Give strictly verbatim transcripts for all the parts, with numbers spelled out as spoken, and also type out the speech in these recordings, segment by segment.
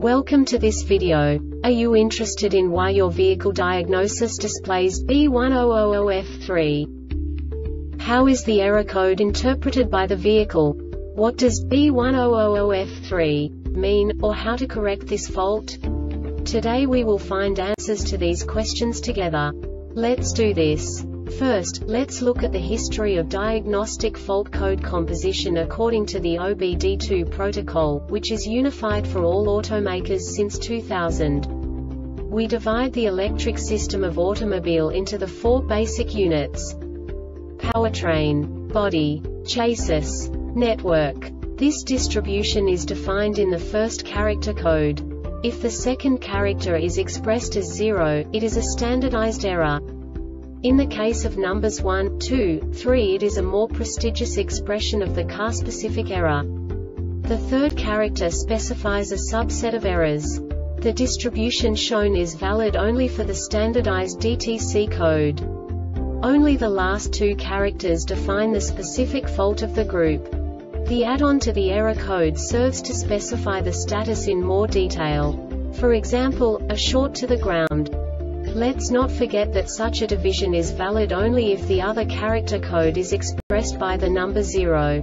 Welcome to this video. Are you interested in why your vehicle diagnosis displays B one zero zero zero F three? How is the error code interpreted by the vehicle? What does B one zero zero zero F three mean, or how to correct this fault? Today we will find answers to these questions together. Let's do this. First, let's look at the history of diagnostic fault code composition according to the O B D two protocol, which is unified for all automakers since two thousand. We divide the electric system of automobile into the four basic units: powertrain, body, chassis, network. This distribution is defined in the first character code. If the second character is expressed as zero, it is a standardized error. In the case of numbers one, two, three, it is a more prestigious expression of the car-specific error. The third character specifies a subset of errors. The distribution shown is valid only for the standardized D T C code. Only the last two characters define the specific fault of the group. The add-on to the error code serves to specify the status in more detail. For example, a short to the ground. Let's not forget that such a division is valid only if the other character code is expressed by the number zero.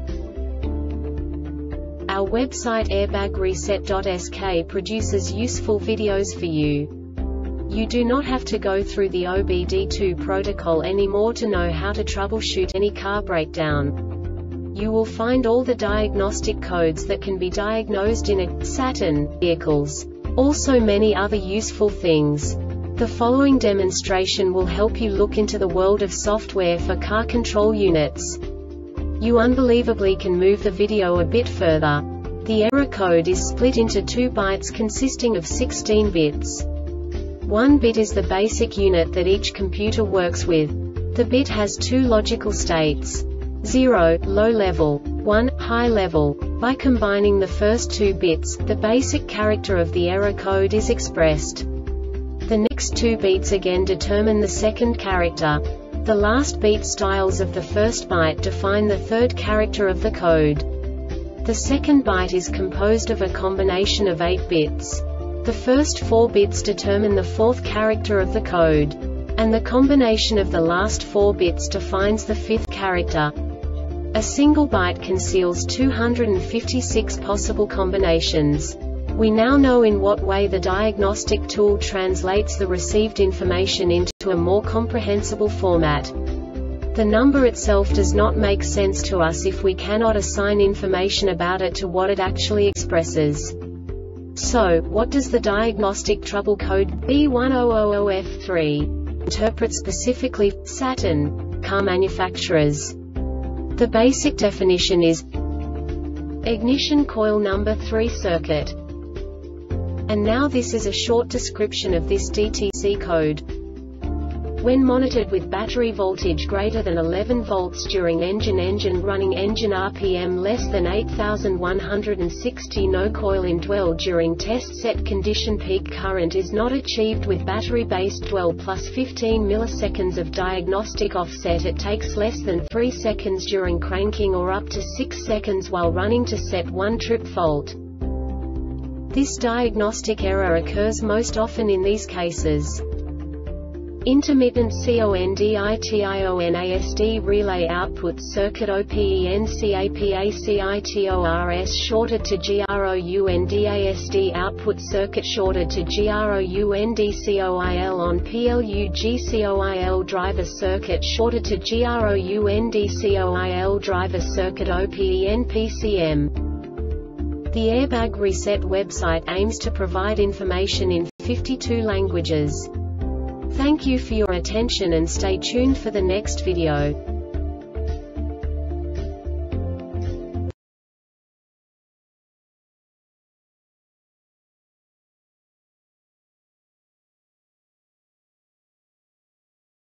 Our website airbag reset dot S K produces useful videos for you. You do not have to go through the O B D two protocol anymore to know how to troubleshoot any car breakdown. You will find all the diagnostic codes that can be diagnosed in a Saturn vehicles. Also many other useful things. The following demonstration will help you look into the world of software for car control units. You unbelievably can move the video a bit further. The error code is split into two bytes consisting of sixteen bits. One bit is the basic unit that each computer works with. The bit has two logical states: zero, low level, one, high level. By combining the first two bits, the basic character of the error code is expressed. The next two beats again determine the second character. The last beat styles of the first byte define the third character of the code. The second byte is composed of a combination of eight bits. The first four bits determine the fourth character of the code. And the combination of the last four bits defines the fifth character. A single byte conceals two hundred fifty-six possible combinations. We now know in what way the diagnostic tool translates the received information into a more comprehensible format. The number itself does not make sense to us if we cannot assign information about it to what it actually expresses. So, what does the diagnostic trouble code B one zero zero zero F three interpret specifically for Saturn car manufacturers? The basic definition is ignition coil number three circuit. And now this is a short description of this D T C code. When monitored with battery voltage greater than eleven volts during engine engine running engine R P M less than eight thousand one hundred sixty, no coil in dwell during test set condition, peak current is not achieved with battery based dwell plus fifteen milliseconds of diagnostic offset, it takes less than three seconds during cranking or up to six seconds while running to set one trip fault. This diagnostic error occurs most often in these cases: intermittent CONDITIONASD relay output circuit O P E N C A P A C I T O R S shorted to GROUNDASD output circuit shorted to GROUNDCOIL on P L U G C O I L driver circuit shorted to GROUNDCOIL driver circuit O P E N P C M. The Airbag Reset website aims to provide information in fifty-two languages. Thank you for your attention and stay tuned for the next video.